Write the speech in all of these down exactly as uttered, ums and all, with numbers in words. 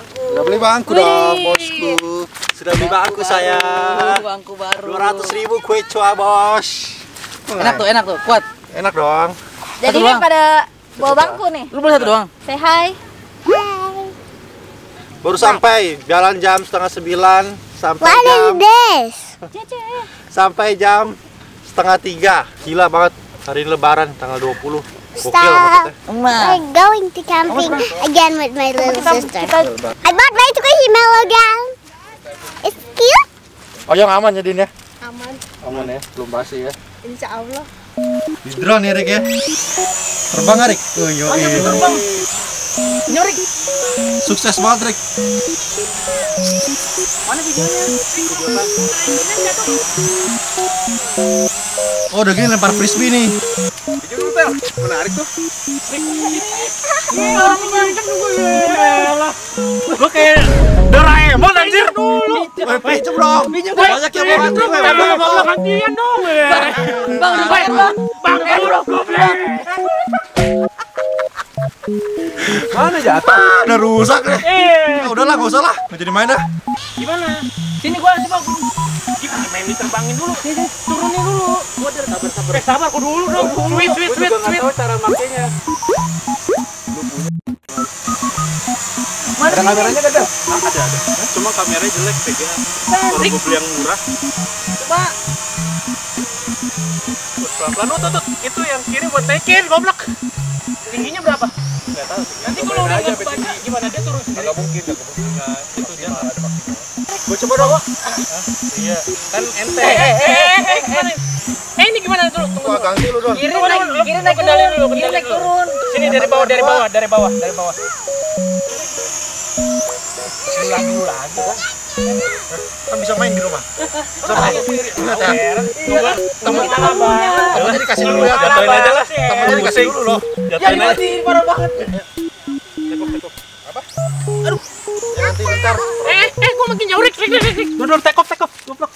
bangku. Sudah beli bangku dong, bosku. Sudah beli bangku saya. Bangku baru. dua ratus ribu kue coa, bos. Enak tuh, enak tuh, kuat. Enak dong. Jadi ini pada bawa bangku nih. Lu boleh satu doang. Say hi. Hi. Baru sampai, jalan jam setengah sembilan sampai What jam is this? sampai jam setengah tiga. Gila banget hari Lebaran tanggal dua puluh. Gokil Stop. maksudnya. We're going to camping again with my little sister. I bought my Twiggy Mellow gown. It's cute. Oh yang aman ya Din ya? Aman. Aman ya, belum basi ya. Insya Allah. Di drone ya Rik ya? Terbang Rik? Oh yo Terbang. Nyorik. Sukses banget Rik. Mana videonya? Oh udah gini lempar frisbee nih. Video dulu Pel. Menarik tuh. Orang kenceng gue ya. Gue kayak Doraemon anjir dulu. Woi pinjem dong. Banyak yang mau anjir. Bang, gantian dong. Bang, udah bayar bang. Bang, euro goblok. Mana jatuh? Udah rusak deh. Eh, Ah, udahlah nggak usah lah. Nggak jadi main dah. gimana? Sini gua coba. Gimana main diterbangin dulu? Turunin dulu. Gua udah sabar sabar. Eh, sabar gua dulu dong. Sweet sweet sweet sweet. Tahu cara makainya. Ada kameranya gak ada? Ah, ada ada. Cuma kameranya jelek P G A. Baru gue beli yang murah. Coba. Pelan-pelan lu tutut. Itu yang kiri buat naikin, goblok. Tingginya berapa? Nggak tahu. Nanti kalau udah nggak banyak gimana dia turun sendiri? Nggak mungkin, nggak mungkin. Nggak, itu dia nggak ada maksimal. Gue coba dong. Iya. Kan ente. Eh, eh, eh, eh, gimana? Eh, ini gimana dulu? Tunggu. Wah, ganti lu dong. Kiri naik, kiri naik kendali dulu, kiri naik turun. Sini dari bawah, dari bawah, dari bawah, dari bawah. Ulang dulu lagi kan? Kan bisa main di rumah. Bisa main. Lihat ya. Temen kita apa? Temennya dikasih dulu ya. Jatuhin aja lah. Temennya dikasih dulu loh. Jatuhin aja. Parah banget. Tekuk, tekuk. Apa? Aduh. Ya, nanti bentar. Eh, eh, gua makin jauh, Rik, Rik, Rik, Rik. Duduk, take off, take off, goblok.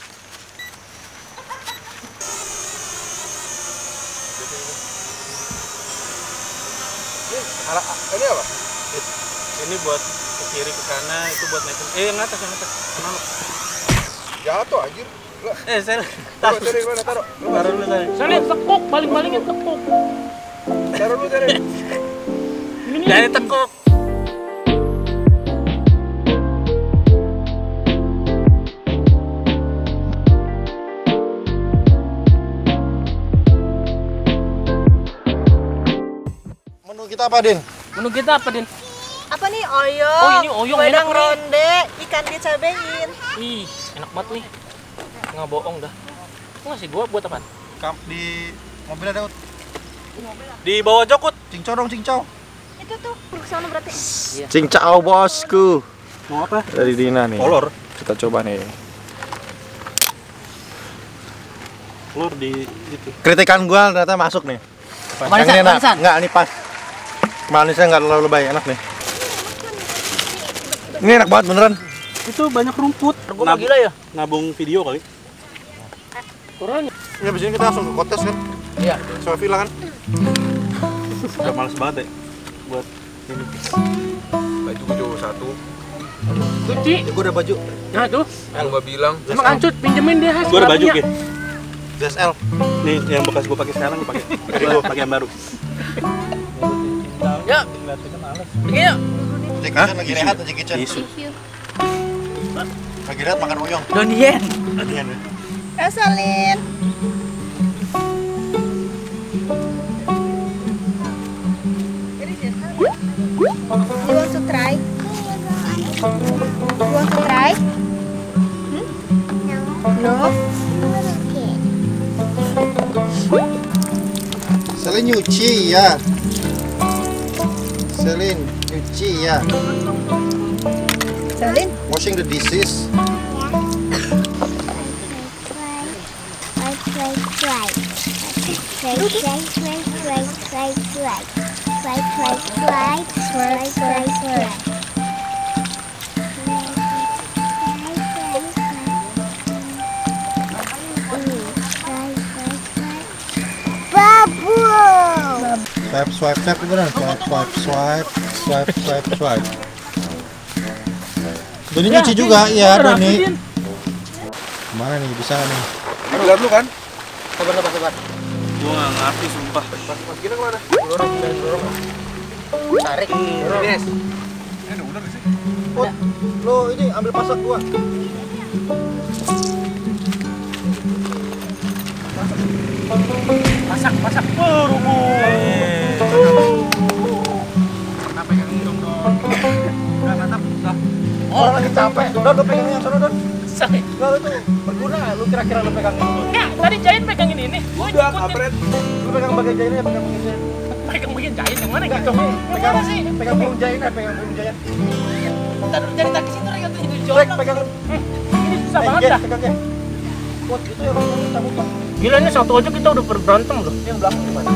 Ini ini apa? Ini buat ke kiri ke kanan, itu buat naikin. Eh, yang atas, yang atas. Mana lu? Jatuh anjir. Eh, saya Taruh dari mana taruh? Taruh dulu tadi. Sana tekuk, baling-balingin tekuk. Taruh dulu tadi. Ini dari tekuk. Menu kita apa, Din? Menu kita apa, Din? Apa nih oyong? Oh, ini oyong enak wedang nih. ronde, ikan dicabein. Ih, enak banget nih. Nggak bohong dah. Ngasih gua buat apa? Kam- Di mobil ada. Di bawah jokut. Cincau dong, cincau. Itu tuh, ke sana berarti. Cincau bosku. Mau apa? Dari Dina nih. Kolor. Kita coba nih. Telur di itu. Kritikan gua ternyata masuk nih. Manisan, Yang ini enak. manisan. Enggak, ini pas. Manisnya enggak terlalu lebay, enak nih. Ini enak banget beneran. Itu banyak rumput. Gua gila ya? Nabung video kali. Kurangnya. Ini abis ini kita langsung ke kontes kan? Iya. Soal villa kan? Udah males banget deh buat ini. Baju gue cuma satu. Cuci. Ya gue udah baju. Nah tuh. Yang gue bilang. Emang ancut pinjemin dia. Gua ada baju ke. D S L. Nih yang bekas gua pakai sekarang gua pakai. Tapi gua pakai yang baru. Ya. Pergi yuk. Jack Kitchen lagi rehat aja Kitchen. Isu. Lagi rehat makan oyong. Donien. Latihan ya. Keselin. You want to try? You want to try? Hmm? No. Selin nyuci ya. Selin nyuci ya. Selin? Washing the dishes. Try, try, try, try, try, try, try, try, try, try, try, try, try. Babu. Swipe, swipe, tap beneran. Swipe, swipe, swipe, swipe, swipe, swipe. Doni nyuci juga, iya Doni. Gimana nih, bisa nih? Udah lu kan? Sabar, sabar, sabar. Gua nggak ngerti sumpah. Mas Gina kemana? Dorong, dorong. Tarik. Yes. Ini ada ular sih. Pot, lo ini ambil pasak gua. Pasak, pasak. Oh, rubuh. Kenapa yang dong dong? Enggak mantap. Dah. Orang lagi capek. Don, lo pegang yang sana, Don. Sakit. Enggak, itu berguna nggak? Lu kira-kira lu pegang dulu. Enggak, tadi Jain pegangin ini. Gua Udah, ikutin. kampret. Lu pegang bagian jainnya, pegang bagian jain. Pegang bagian Jain yang mana Enggak, gitu? coba Yang pegang mana sih? pegang burung jainnya, pegang burung jain. Entar dulu cari taki situ Rek, itu Rek, jorok. pegang. Ini susah Eh, banget Jen, dah. pegang ya. Pot, itu yang cabut, Pak. Gila ini satu aja kita udah berantem loh. Yang belakang gimana?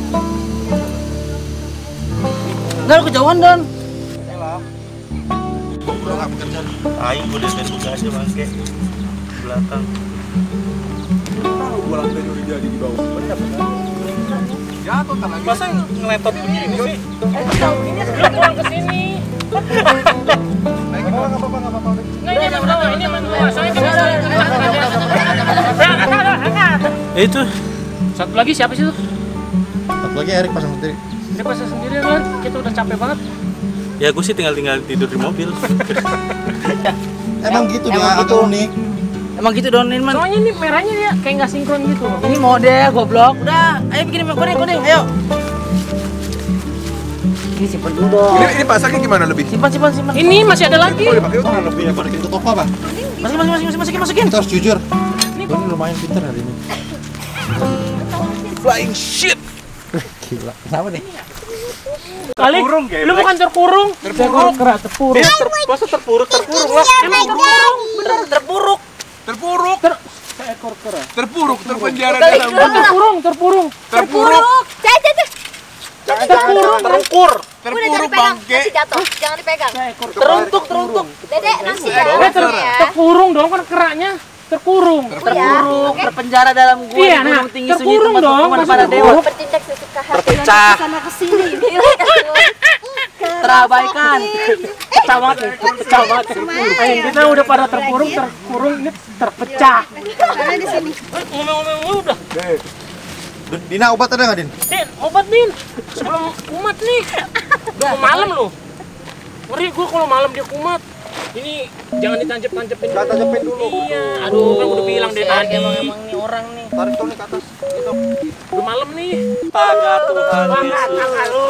Enggak kejauhan Dan. Elah. Gua enggak bekerja. Aing gua udah tugasnya bangke. Belakang. Tahu gua lantai udah jadi di bawah. Bener, bener. Jatuh tak lagi. Masa ngeletot begini sih? Eh, tahu ini sebelum pulang ke sini. Nggak apa-apa, nggak apa-apa. Nah, ini udah udah ini emang gua. Soalnya kita Itu. satu lagi siapa sih tuh? Satu lagi Erik pasang sendiri. Dia pasang sendiri kan. Kita udah capek banget. Ya gue sih tinggal tinggal tidur di mobil. Emang gitu dia, Emang agak gitu. unik. Emang gitu donin man. Soalnya ini merahnya dia kayak nggak sinkron gitu. Ini mode goblok. Udah, ayo bikin kuning kuning, ayo. Ini simpan dulu dong. Ini, ini pasaknya gimana lebih? Simpan simpan simpan. Ini masih ada lagi. Oh, dipakai untuk Lebih yang masukin ke toko apa? Masukin masukin masukin masukin masukin. Kita harus jujur. Ini Doni lumayan pintar hari ini. flying shit. Gila. Kenapa nih? kali Terkurung, lu bukan terkurung. Terpuruk. Kerak terpuruk. Dia ter, masa terpuruk terpuruk lah. Emang terkurung. Bener terpuruk. Terpuruk, Ter seekor kera. terpuruk, terpenjara dalam Oh, terpurung, terpurung. terpuruk, Jangan, jangan, jangan Terpurung, terukur. terpuruk bangke. nanti jatuh. Jangan dipegang. Seekor Teruntuk teruntuk. Dedek, nanti ya. Eh, ter terkurung dong kan keraknya. Terkurung. Terpuruk, terpenjara dalam gua Iya, di nah, gunung tinggi sunyi terkurung tempat dong, hukuman masih para dewa. terkurung. Bertindak sesuka hati. Terpecah. Sana kesini. Terabaikan. Pecah banget nih, pecah banget. Eh, kita udah pada terkurung, terkurung ini terpecah. Karena di sini. Ngomong-ngomong lu udah. Dina obat ada nggak Din? Din, obat Din. Sebelum kumat nih. Udah mau malam lu. Ngeri gua kalau malam dia kumat. Ini jangan ditancap-tancapin dulu. Jangan tancapin dulu. Iya, aduh kan udah bilang dari tadi. Emang emang nih orang nih. Tarik tuh nih ke atas. Gitu. Udah malam nih. Taga Tuhan Bangat Yesus. akal lu.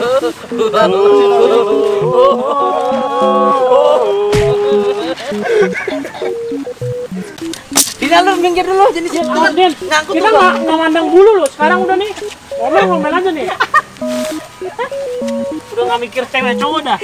Dina lu minggir dulu jenis Ya, itu. Din, Ngangkut kita dulu. nggak nggak mandang bulu loh. Sekarang udah nih. Ngomel-ngomel aja nih. Udah nggak mikir cewek cowok dah.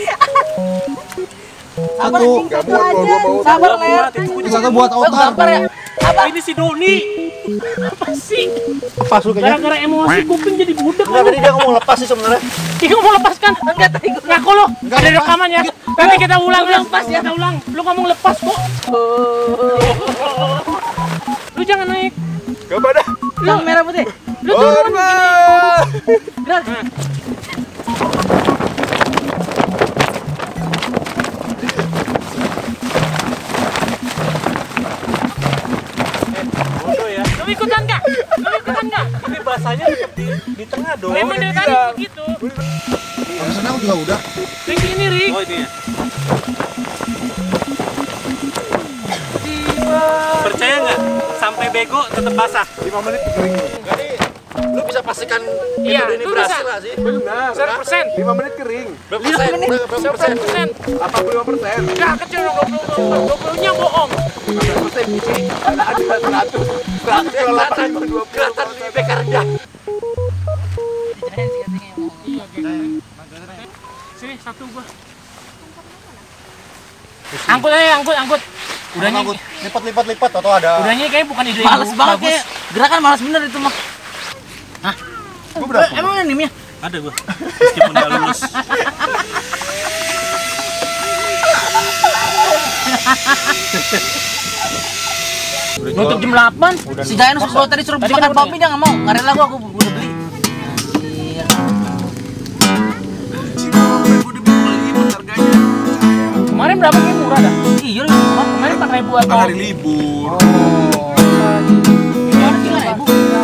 Satu. Gak muat kalau gua mau. Sabar ler. Satu buat Oh, otar. gampar ya. Apa ini si Doni? Apa sih? Lepas lu kayaknya. Gara-gara emosi kuping jadi budak. Enggak, tadi dia ngomong lepas sih sebenarnya. Dia mau lepaskan? Enggak, tadi gue ngaku lo. Ada rekamannya. Nanti kita ulang lepas ya. Kita ulang. Lu ngomong lepas kok. Lu jangan naik. Gak pada. Yang merah putih. Lu turun Korban. Gerak. Bodoh ya. Lu ikutan enggak? Lu ikutan enggak? Ini bahasanya tetap di, di tengah dong. Memang dari tadi begitu. Yang senang juga udah. Kayak gini, Ri. Oh ini ya. Percaya nggak? Sampai bego tetap basah. lima menit kering. Jadi lu bisa pastikan Iya, ini lu berhasil bisa. nggak sih? Benar. seratus persen. lima menit kering. Berapa persen? Berapa persen? seratus persen. delapan puluh lima persen. Enggak, kecil dong. dua puluh. dua puluh-nya bohong. lima belas persen isi. Ada seratus. seratus kalau delapan dua puluh. Kelihatan lebih bekar rendah. Iya, gitu. Sini, satu gua. Angkut aja, angkut, angkut. Udahnya, Angkut. Lipat-lipat-lipat atau ada? udahnya kayak bukan ide Males yang banget bagus. kayak. Gerakan males bener itu mah. Gua berapa? Eh, emang ini ya? Ada gua. Meskipun nggak lulus. Nutup jam delapan. Si Jayan suruh tadi suruh Tadi makan kan kopi dia nggak mau. Nggak rela gua aku udah beli. Anjir. Udah beli harganya. Kemarin berapa sih murah dah? Iya, kemarin Kemarin empat ribu Kan atau? hari libur. kemarin tiga ribu.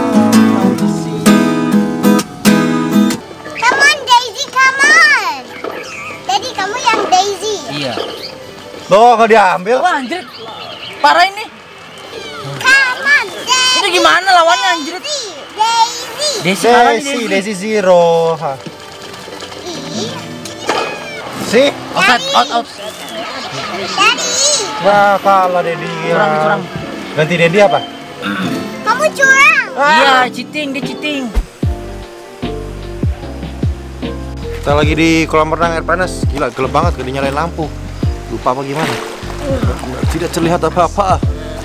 Come on, Daisy, come on. Daddy, kamu yang Daisy. Iya. Loh, nggak diambil? Wah, anjir. Parah ini. Come on, Daddy. Ini gimana lawannya anjir? Daisy. Desi kalah nih, Desi, Desi. Desi zero. Hah. Ih, Si? Offside, out, out. Daddy. Wah, kalah Dedi. Curang, curang. Ganti Dedi apa? Kamu curang. Iya, cheating, dia cheating. Kita lagi di kolam renang air panas. Gila, gelap banget, gak dinyalain lampu. Lupa apa gimana? Tidak terlihat apa-apa.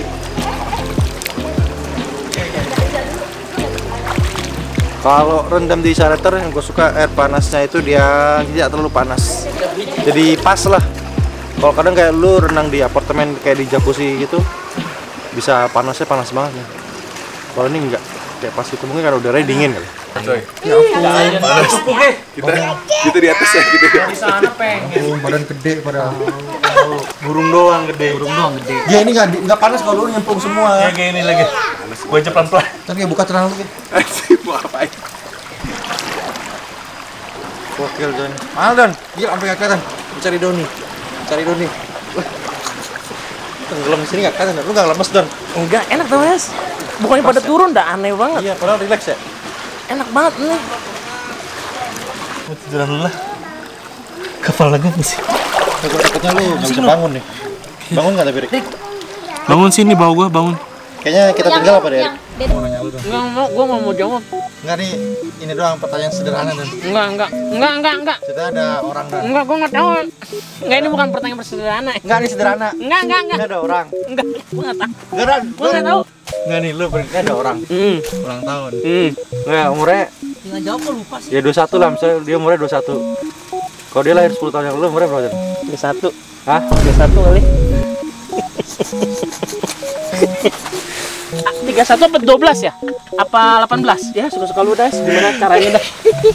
Kalau rendam di charter yang gue suka air panasnya itu dia tidak terlalu panas. Jadi pas lah. Kalau kadang kayak lu renang di apartemen kayak di jacuzzi gitu, bisa panasnya panas banget ya. Kalau ini enggak, kayak pas itu mungkin karena udaranya dingin kali. Coy. Panas. Kita kita di atas ya gitu. Di sana pengen. Badan gede pada burung doang gede. Burung doang gede. Ya ini nggak nggak panas kalau lu nyemplung semua. Ya kayak ini lagi. Gue aja pelan-pelan. Ntar kayak buka celana lu gitu. Asik mau apain? Gokil Don. Mahal Don. Gila sampai nggak kelihatan. Cari Doni. Cari Doni. Wah. Tenggelam di sini nggak kelihatan. Lu nggak lemes Don? Enggak, enak tuh Mas. Bukannya pada turun dah, aneh banget. Iya, padahal relax ya. Enak banget nih. Mau tiduran dulu lah. Kepala gue pusing. Takut-takutnya lu nggak bisa bangun nih. Bangun nggak tapi Rik? Bangun sini bawa gua bangun. Kayaknya kita tinggal apa deh? Enggak mau, gua nggak mau jawab. Enggak nih, ini doang pertanyaan sederhana Don. Enggak, enggak, enggak, enggak, enggak. Kita ada orang Don. Enggak, gua nggak tahu. Enggak, ini bukan pertanyaan sederhana. Enggak nih sederhana. Enggak, enggak, enggak. Ini ada orang. Enggak, gua nggak tahu. Enggak Don. Gua nggak tahu. Enggak nih, lu ini ada orang. Hmm, Ulang tahun. hmm. Enggak, umurnya Tinggal jawab kok lupa sih. ya dua puluh satu lah, misalnya dia umurnya dua puluh satu. Kalau dia lahir sepuluh tahun yang lalu umurnya berapa? Don? Di satu, Hah? di satu kali. Tiga satu apa dua belas ya? Apa delapan belas? Ya suka-suka lu dah. Gimana caranya dah?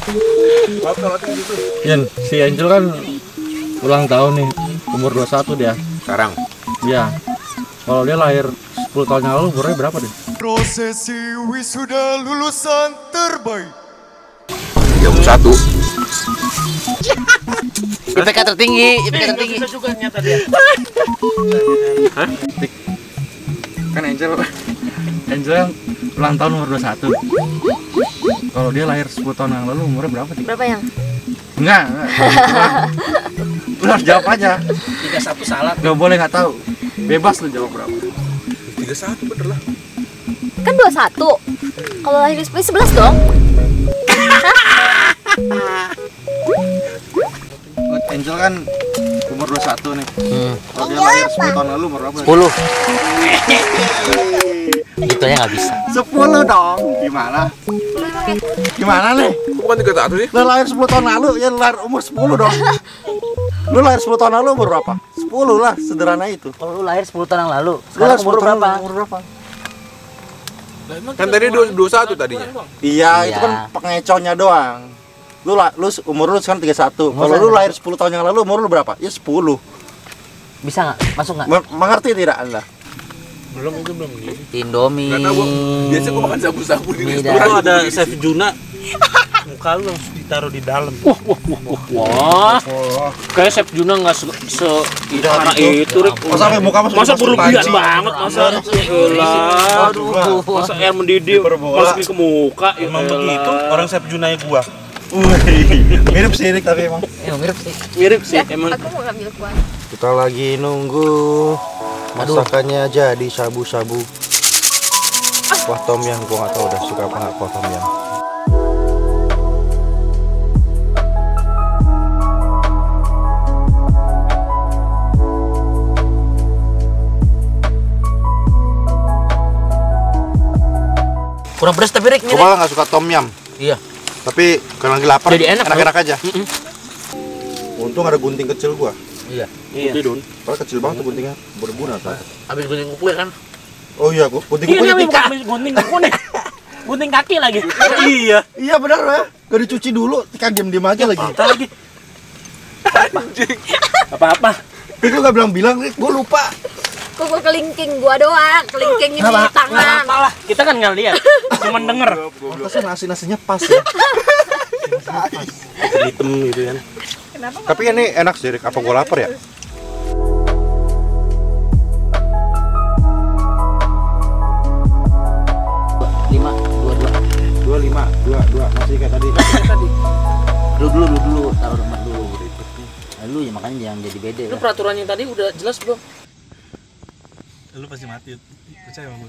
Yan, si Angel kan ulang tahun nih, umur dua puluh satu dia. Sekarang Iya. Kalau dia lahir sepuluh tahun yang lalu umurnya berapa deh? Prosesi wisuda lulusan terbaik. tiga puluh satu. I P K tertinggi, I P K tertinggi. Bisa juga nyata dia. Hah? Kan Angel Angel yang ulang tahun umur dua puluh satu. Kalau dia lahir sepuluh tahun yang lalu umurnya berapa sih? Berapa yang? Enggak, enggak. Lu harus jawab aja. tiga satu salah. Gak boleh nggak tahu. Bebas lu jawab berapa. tiga puluh satu bener lah. Kan dua puluh satu. Kalau lahir di sebelas dong. Angel kan umur dua puluh satu nih. Kalau dia lahir sepuluh tahun lalu umur berapa? sepuluh. Itu aja nggak bisa. sepuluh dong. Gimana? Gimana nih? Bukan tiga puluh satu sih. Lu lahir sepuluh tahun lalu, ya lu lahir umur sepuluh dong. Lu lahir sepuluh tahun lalu umur berapa? sepuluh lah, sederhana itu. Kalau lu lahir sepuluh tahun yang lalu, Lu lahir sekarang umur sepuluh tahun berapa? lalu, umur berapa? Kan tadi dua puluh satu tadinya. Iya, Iya. itu kan pengecohnya doang. Lu lah, lu umur lu sekarang tiga puluh satu. Kalau lu lahir sepuluh tahun yang lalu umur lu berapa? Ya sepuluh. Bisa nggak? Masuk nggak? Men- Mengerti tidak Anda? Belum itu belum ini. Indomie. Gak tau gua. Biasanya gua makan sabu-sabu di Mie restoran. dan- ada chef Juna. Muka lu langsung ditaruh di dalam. Wah, wah, wah, wah, wah. Kayak Chef Juna nggak se, se parah itu, Rik. Oh, sampai muka masuk- Masa masuk berlebihan panci. banget, masa elah. Aduh. Masa air mendidih masukin ke muka. ya Emang elah. begitu orang chef Junanya gua. Wih, mirip sih Rik, tapi emang. Eh, mirip sih. Mirip sih, emang. Aku mau ngambil kuah. Kita lagi nunggu masakannya jadi shabu-shabu. Wah, tom yum gua nggak tahu udah suka apa nggak kuah tom yum. Kurang pedas tapi Rik, Gua ini. malah nggak suka tom yum. Iya. Tapi kalau lagi lapar, Jadi enak, enak-enak aja. Mm-mm. Untung ada gunting kecil gua. Iya. Iya. Padahal kecil banget tuh guntingnya, berguna kan. Habis gunting kuku ya kan? Oh iya, gua gunting Ini kukunya namanya tika. bukan gunting kuku nih. Gunting kaki lagi. Iya. Iya benar ya. Gak dicuci dulu, tika diem-diem aja lagi. Kita lagi. Apa-apa. Rick lu gak bilang-bilang, Rick, gue lupa. Kok gua kelingking gua doang, kelingking ini Kenapa? tangan. Malah kita kan nggak lihat, cuma denger. Pantasnya nasi-nasinya pas ya. Hitam gitu kan. Tapi ini enak sih, Rick. Apa gue lapar ya? Lima, dua, dua. Dua lima, dua dua masih kayak tadi. Tadi. Dulu dulu dulu dulu, taruh tempat dulu. Lalu ya makanya jangan jadi beda. Itu peraturan yang tadi udah jelas belum? Lu pasti mati, percaya sama gue.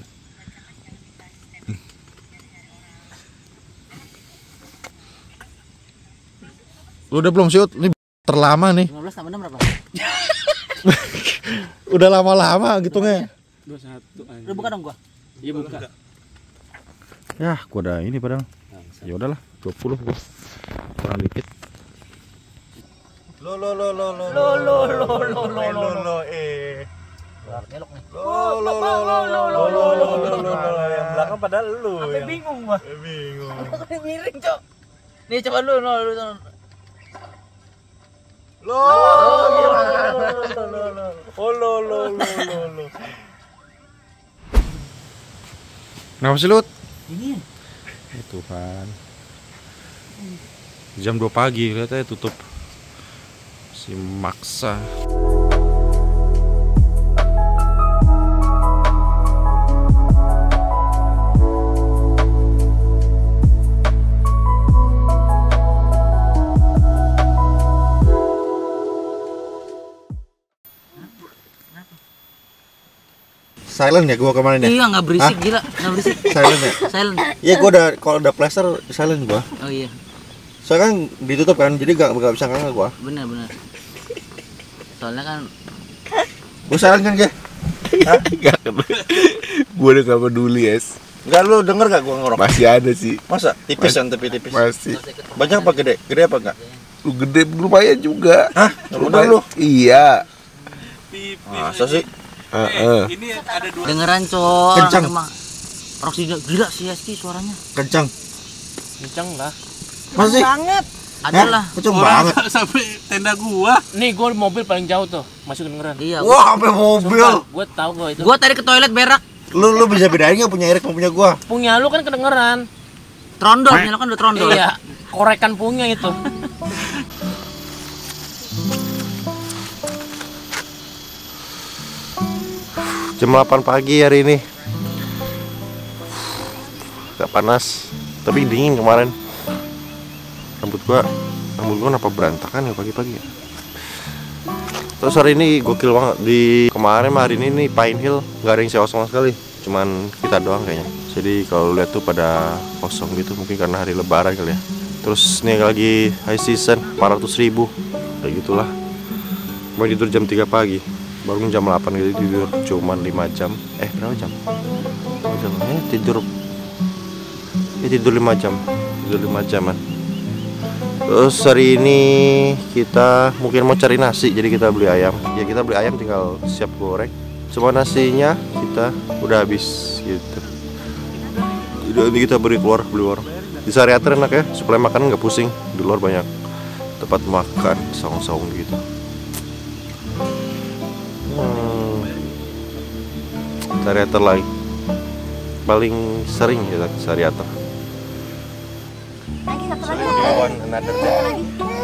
Lu udah belum sih? Ini terlama nih. lima belas tambah enam berapa? Udah lama-lama gitungnya. dua puluh satu anjing. Udah buka dong gua. Iya buka. Ya, gua ada ini padahal. Ya udahlah, dua puluh gua. Kurang dikit. Lo lo lo lo lo lo lo lo lo lo lo eh. Belok nih. Lo lo lo lo lo lo lo lo lo yang belakang padahal lu. Sampai bingung gua. Bingung. Miring, Cok. Nih coba lu, no, lu. Lo lo oh lo lo lo lo lo. Kenapa sih, Lut? Ini. Ya Tuhan. Jam dua pagi, lihat aja tutup. Si maksa. Silent ya gua kemarin ya? Iya, nggak berisik. Hah? Gila, nggak berisik. Silent ya? Silent. Iya gua udah kalau udah plaster silent gua. Oh iya, Soalnya kan ditutup kan, jadi gak, gak bisa ngangkat gua. benar benar. Soalnya kan Gua silent kan, Ge? Hah? Gak, gue udah gak peduli, es. Enggak, lu denger gak gua ngerok? Masih ada sih. Masa? Tipis Mas- kan, tapi tipis. Masih. Banyak apa gede? Gede apa enggak? Lu gede lumayan juga. Hah? Bener Lumayan. lu? Iya. Masa sih? Heeh. dengeran, Cok. Kencang. Emang Roxy gila sih Esti suaranya. Kencang. Kenceng lah. Masa sih? Banget. Adalah. Kencang banget. Sampai tenda gua. Nih gua mobil paling jauh tuh, masih kedengeran. Iya. Wah, sampai mobil. Gua tahu gua itu. Gua tadi ke toilet berak. Lu lu bisa bedain enggak punya Erik sama punya gua? Punya lu kan kedengeran. Trondol, punya lo kan udah trondol. Iya, korekan punya itu. Jam delapan pagi hari ini. Gak panas, tapi dingin kemarin. Rambut gua, rambut gua kenapa berantakan ya pagi-pagi ya? Terus hari ini gokil banget. Di kemarin hari ini nih Pine Hill nggak ada yang sewa sama sekali, cuman kita doang kayaknya. Jadi kalau lihat tuh pada kosong gitu, mungkin karena hari Lebaran kali ya. Terus nih lagi high season, empat ratus ribu, kayak gitulah. Mau tidur jam tiga pagi, baru jam delapan gitu tidur cuman lima jam. Eh berapa jam? Berapa jam? Eh tidur, eh tidur lima jam, tidur lima jaman. Terus hari ini kita mungkin mau cari nasi, jadi kita beli ayam. Ya kita beli ayam tinggal siap goreng. Semua nasinya kita udah habis gitu. Jadi kita beri keluar, beli luar. Di Sariater enak ya, supaya makan nggak pusing. Di luar banyak tempat makan, saung-saung gitu. Hmm. Sariater lagi paling sering ya Sariater. Another day.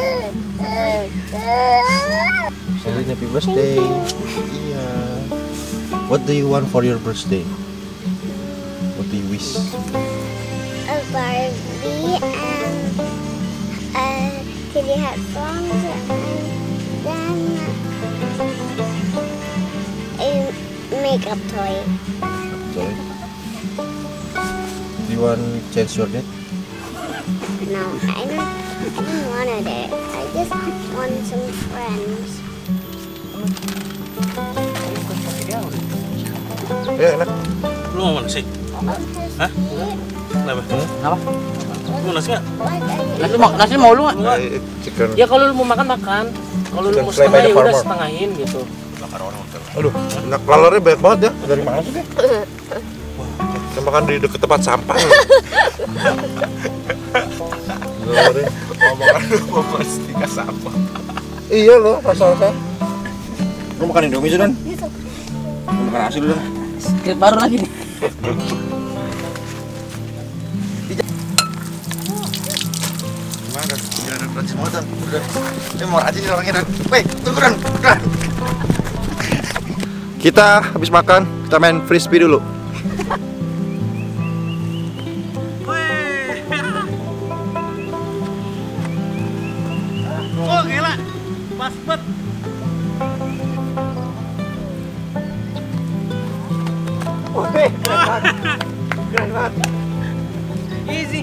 Selin, happy birthday. Iya. What do you want for your birthday? What do you wish? A Barbie and a kitty headphones and then a makeup toy. Okay. Do you want change your date? No, I don't. I don't want it. I just want some friends. Ya enak. Lu mau mana sih? Hah? Kenapa? Kenapa? Lu mau nasi nggak? What are you? Nasi mau nasi mau lu nggak? Eh, chicken. Ya kalau lu mau makan makan. Kalau lu Chicken mau fry by setengah the ya udah farmer. setengahin gitu. Aduh, enak. Kalornya banyak banget ya. Dari mana sih? Deh? Kita makan di deket tempat sampah. Kalornya. Omongan lu mau pasti ke sampah. Iya loh, rasa-rasa. Lu makan Indomie sih, Don? Lu makan nasi dulu, Don. Baru lagi nih. Gimana, Don? Udah ada berat semua, Don. Udah. Ini mau rajin orangnya, Don. Weh, tunggu, Don. Don. Kita habis makan, kita main frisbee dulu. Oh gila, pas banget. Wih, keren banget. Keren banget. Easy.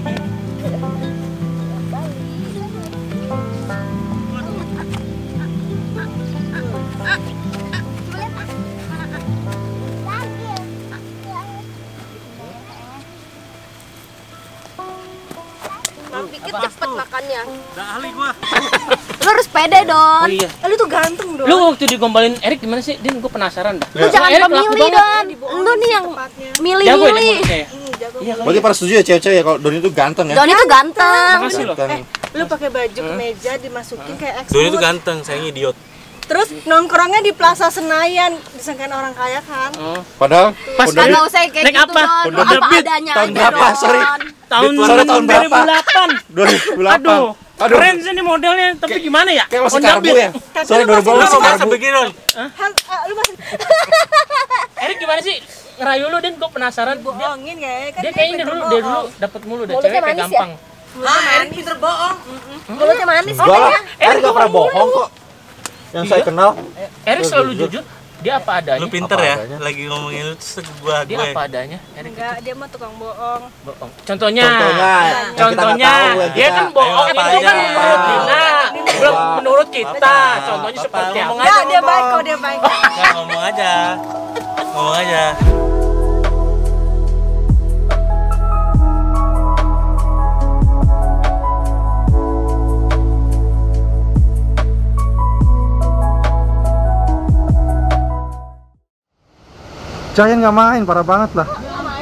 Bang Pikir cepet makannya. Udah ahli gua. Lu harus pede, Don. Oh iya. Lu tuh ganteng, Don. Lu waktu digombalin Erik gimana sih? Din, gua penasaran dah. Lu jangan Erik laku pemilih, banget. Don. Lu nih yang Jago ya di milih-milih. mulutnya ya? Iya kali. Berarti pada setuju ya cewek-cewek ya kalau Doni itu ganteng ya? Don itu ganteng. Makasih loh. Ganteng. Lu pakai baju kemeja dimasukin kayak ekspor. Doni itu ganteng, sayangnya idiot. Terus nongkrongnya di Plaza Senayan, disangkain orang kaya kan? Oh. Padahal Pas udah Enggak usah kayak naik gitu, apa? Don. Udah Apa debit. adanya Tahun aja, berapa? Don. Sorry. Tahun Sorry, tahun berapa? dua ribu delapan. dua ribu delapan. Aduh. Aduh. Keren sih nih modelnya, tapi gimana ya? Kayak masih Honda karbu Beat. ya? Sorry, dua ribu delapan masih Masa karbu. begini, Don? Han, ah, lu masih Erik gimana sih? Ngerayu lu, Din, gua penasaran. Dia, bohongin ya? Kan dia kayaknya dulu, dia dulu dapat mulu dah, Mulutnya cewek kayak manis ya? gampang. Ah, Erik pinter bohong. Mulutnya manis. Enggak lah, Erik gak pernah bohong kok. Yang saya kenal, Erik selalu jujur. Dia apa adanya? Lu pinter Apa ya? adanya? Lagi ngomongin lu terus gua Dia gue. apa adanya? Erik Enggak, dia mah tukang bohong. bohong. Contohnya. contohnya, yang kita nggak Contohnya, tahu, yang dia kita- kan bohong Ayo, itu apa kan aja? menurut Dina, belum menurut kita. Contohnya Apa? seperti Ngomong apa? Ya, dia baik kok, dia baik. Nggak, ngomong aja. Ngomong aja. Giant nggak main, parah banget lah.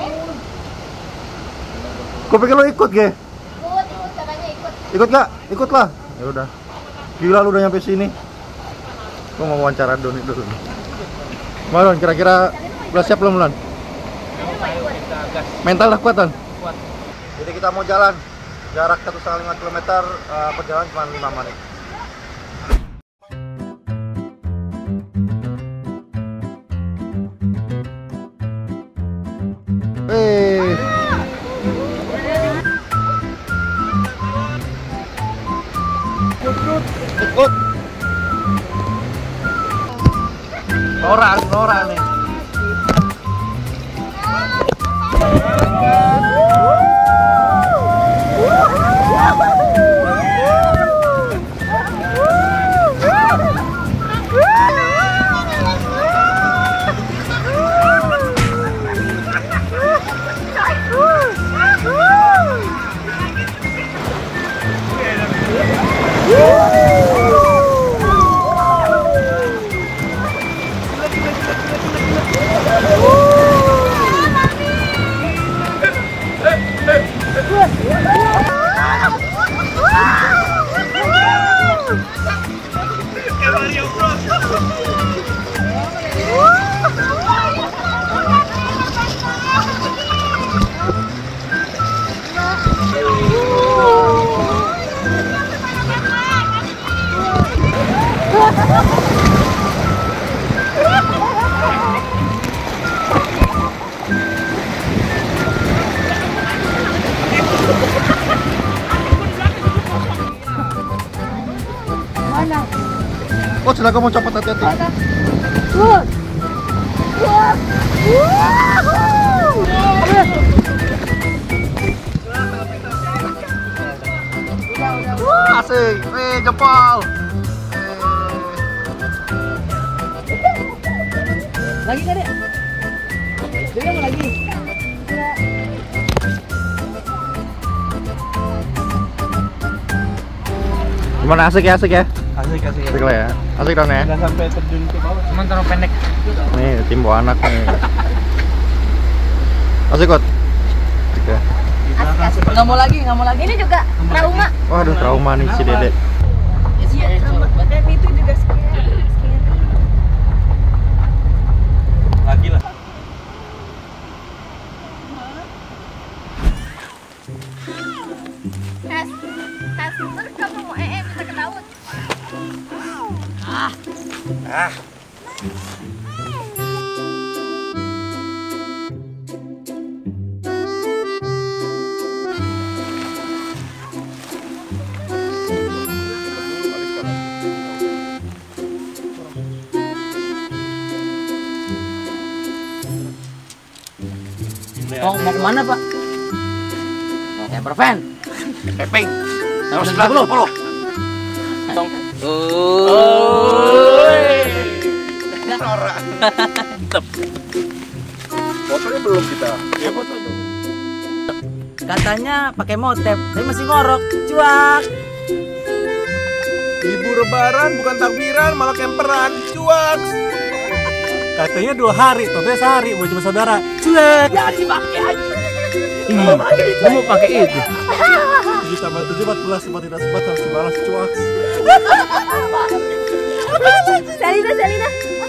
Gue pikir lo ikut, Ge. Ikut, ikut, katanya ikut. Ikut nggak? Ikut lah. Ya udah. Gila lu udah nyampe sini. Gue mau wawancara Doni dulu. Malon, kira-kira udah siap belum, Lon? Mental udah kuat, Don? Kuat. Jadi kita mau jalan. Jarak satu koma lima kilometer, uh, perjalanan cuma lima menit. Hei. Ikut. Nora, Nora nih. Oh, silakan mau copot, hati-hati. Wah, asik. Eh, jempol. Lagi kan ya? Dia mau lagi. Gimana, asik ya, asik ya? Asik, asik. Asik lah ya. Asik dong ya. Udah sampai terjun ke bawah. Cuman terlalu pendek. Nih, tim bawa anak nih. Asik kok. Asik ya. Nggak mau lagi, nggak mau lagi. Ini juga trauma. Waduh, trauma nih si Dede. Iya, trauma. Dan itu juga sekian. Mau mau kemana Pak? Ya Perven. Pepeng. Nomor sembilan puluh. Tong. Norak. Fotonya belum kita. Ya foto dulu. Katanya pakai motif, saya masih ngorok. Cuak. Libur lebaran bukan takbiran malah kemperan. Cuak. Katanya dua hari, tentunya sehari buat cuma saudara. Cuek. Ya dipakai aja. Gue mau pakai itu. tujuh tambah tujuh, empat belas, sempat tidak sempat harus dibalas cuak. Selina, Selina.